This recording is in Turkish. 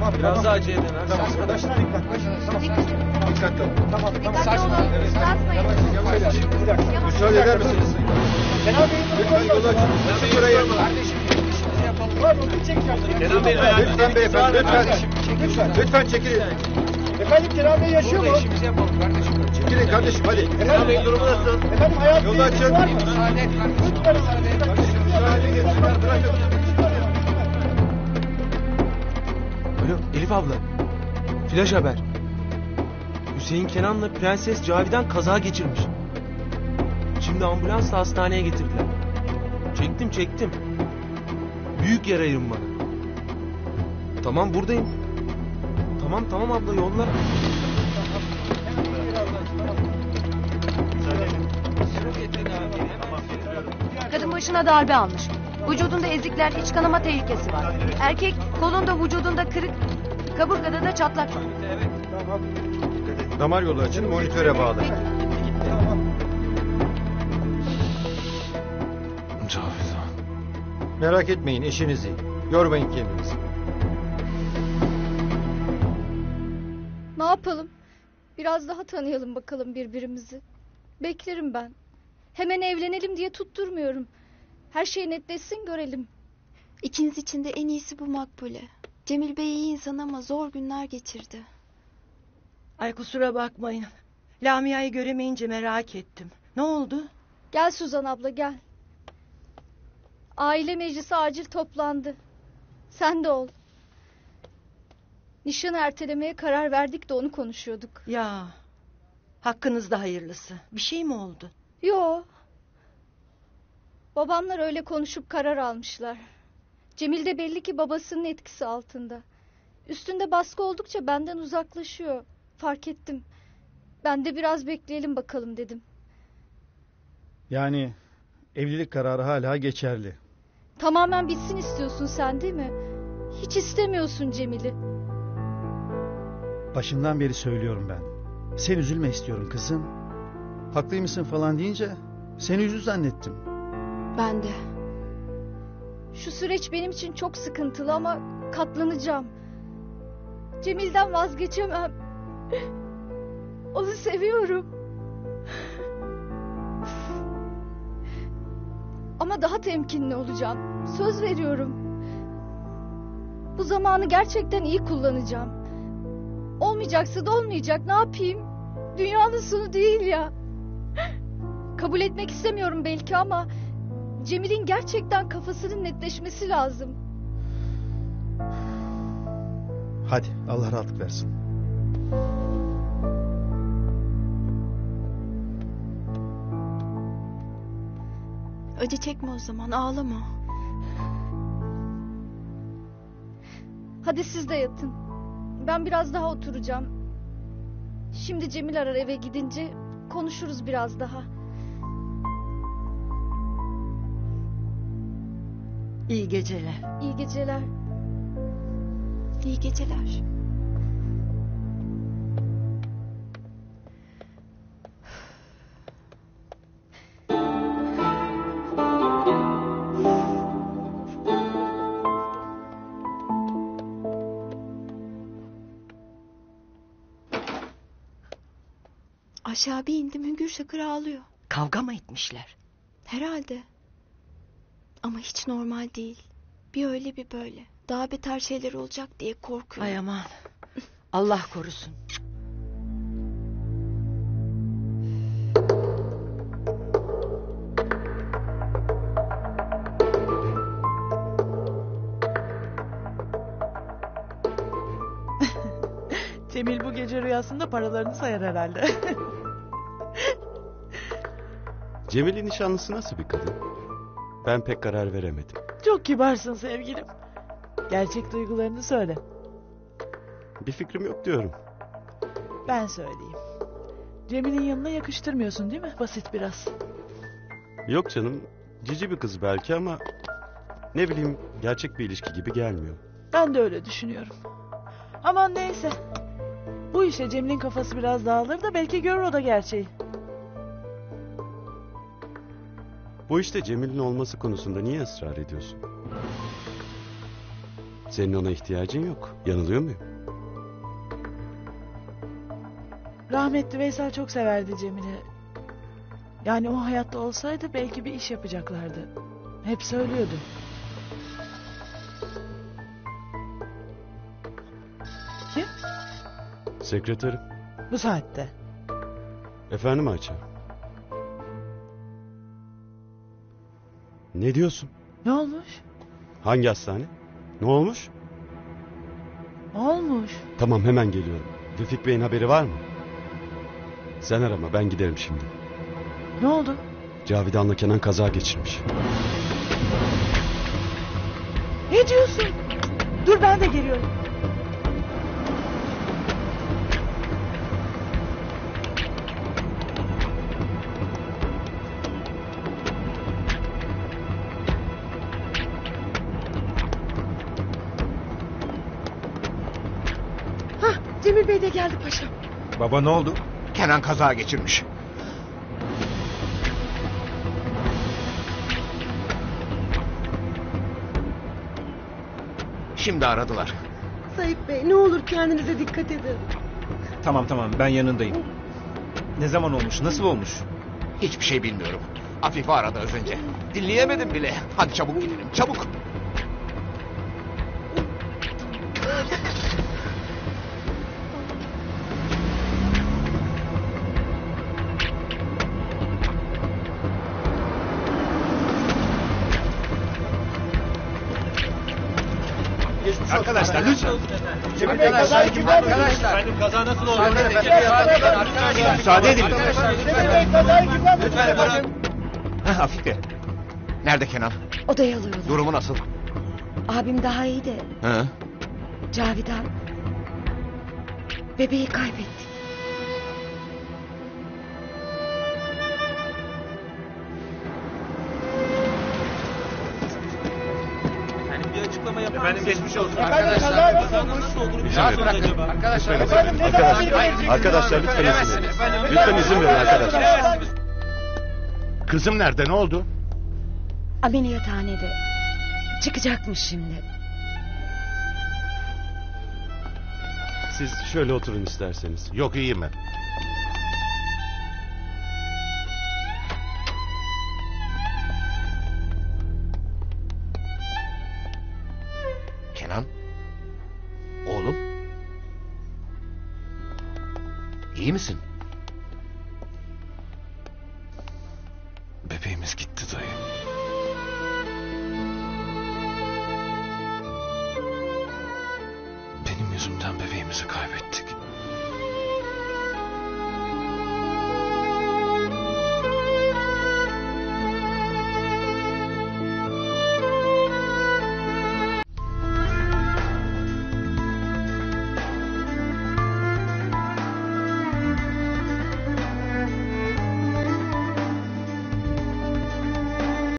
Biraz daha acele edin. Arkadaşlar dikkat. Dikkatli olun. Tamam. Dikkatli olun. Basmayın. Bir dakika. Müsaade eder misiniz? Kenan Bey'in Lütfen yolu açın. Açın burayı. Kenan Bey Lütfen beyefendi, lütfen. Lütfen çekilin. Efendim Kenan Bey yaşıyor mu? İşimizi yapalım kardeşim. Çekilin kardeşim hadi. Kenan Bey'in durumu nasıl? Efendim hayat Yolu açın. var mı? Müsaade et kardeşim. Müsaade edin. Bırakın. Alo Elif abla. Flash haber. Hüseyin Kenan'la Prenses Cavidan kaza geçirmiş. Şimdi ambulansla hastaneye getirdiler. Çektim. Büyük yarayım bana. Tamam buradayım. Tamam abla yolla. Kadın başına darbe almış. Vücudunda ezikler, iç kanama tehlikesi var. Erkek kolunda vücudunda kırık, kaburgada da çatlak var. Damar yolu açın, monitöre bağlı. Cavidan. Merak etmeyin, eşiniz iyi. Yormayın kendinizi. Ne yapalım? Biraz daha tanıyalım bakalım birbirimizi. Beklerim ben. Hemen evlenelim diye tutturmuyorum. Her şey netleşsin görelim. İkiniz için de en iyisi bu Makbule. Cemil Bey iyi insan ama zor günler geçirdi. Ay kusura bakmayın. Lamia'yı göremeyince merak ettim. Ne oldu? Gel Suzan abla gel. Aile meclisi acil toplandı. Sen de ol. Nişanı ertelemeye karar verdik de onu konuşuyorduk. Ya hakkınızda hayırlısı. Bir şey mi oldu? Yo. Babamlar öyle konuşup karar almışlar. Cemil de belli ki babasının etkisi altında. Üstünde baskı oldukça benden uzaklaşıyor. Fark ettim. Ben de biraz bekleyelim bakalım dedim. Yani evlilik kararı hala geçerli. Tamamen bitsin istiyorsun sen değil mi? Hiç istemiyorsun Cemil'i. Başından beri söylüyorum ben. Sen üzülme istiyorum kızım. Haklıymışsın falan deyince seni üzül zannettim. Ben de. Şu süreç benim için çok sıkıntılı ama katlanacağım. Cemil'den vazgeçemem. Onu seviyorum. Ama daha temkinli olacağım. Söz veriyorum. Bu zamanı gerçekten iyi kullanacağım. Olmayacaksa da olmayacak. Ne yapayım? Dünyanın sonu değil ya. Kabul etmek istemiyorum belki ama Cemil'in gerçekten kafasının netleşmesi lazım. Hadi Allah rahatlık versin. Acı çekme o zaman, ağlama. Hadi siz de yatın. Ben biraz daha oturacağım. Şimdi Cemil arar eve gidince konuşuruz biraz daha. İyi geceler. İyi geceler. İyi geceler. Aşağı bir indim, hüngür şakır ağlıyor. Kavga mı etmişler? Herhalde. Ama hiç normal değil. Bir öyle bir böyle. Daha beter şeyler olacak diye korkuyorum. Ay aman. Allah korusun. Cemil bu gece rüyasında paralarını sayar herhalde. Cemil'in nişanlısı nasıl bir kadın? Ben pek karar veremedim. Çok kibarsın sevgilim. Gerçek duygularını söyle. Bir fikrim yok diyorum. Ben söyleyeyim. Cemil'in yanına yakıştırmıyorsun değil mi? Basit biraz. Yok canım, cici bir kız belki ama ne bileyim gerçek bir ilişki gibi gelmiyor. Ben de öyle düşünüyorum. Aman neyse. Bu işe Cemil'in kafası biraz dağılır da belki görür o da gerçeği. Bu işte Cemil'in olması konusunda niye ısrar ediyorsun? Senin ona ihtiyacın yok. Yanılıyor muyum? Rahmetli Veysel çok severdi Cemile. Yani o hayatta olsaydı belki bir iş yapacaklardı. Hep söylüyordu. Kim? Sekreterim. Bu saatte. Efendim Ayça? Ne diyorsun? Ne olmuş? Hangi hastane? Ne olmuş? Olmuş. Tamam hemen geliyorum. Refik Bey'in haberi var mı? Sen arama ben giderim şimdi. Ne oldu? Cavidan'la Kenan kaza geçirmiş. Ne diyorsun? Dur ben de geliyorum. Cemil Bey de geldi paşam. Baba ne oldu? Kenan kaza geçirmiş. Şimdi aradılar. Sayıp Bey ne olur kendinize dikkat edin. Tamam ben yanındayım. Ne zaman olmuş? Nasıl olmuş? Hiçbir şey bilmiyorum. Afife aradı az önce. Dinleyemedim bile. Hadi çabuk gidelim çabuk. Arkadaşlar lütfen. Arkadaşlar. Efendim kaza nasıl oldu? Müsaade edin. Lütfen efendim. Afife. Nerede Kenan? Odaya alıyorlar. Durumu nasıl? Abim daha iyi de Hı? Cavidan bebeği kaybetti. Bir açıklama yapar mısınız? Efendim geçmiş olsun. Arkadaşlar nasıl olduğunu biliyor musunuz acaba? Arkadaşlar Arkadaşlar lütfen izin verin. Lütfen izin verin arkadaşlar. Kızım nerede ne oldu? Ameliyathanede. Çıkacakmış şimdi. Siz şöyle oturun isterseniz. Yok iyiyim ben. Kenan? Oğlum? İyi misin? Bebeğimiz gitti dayı. Benim yüzümden bebeğimizi kaybettik.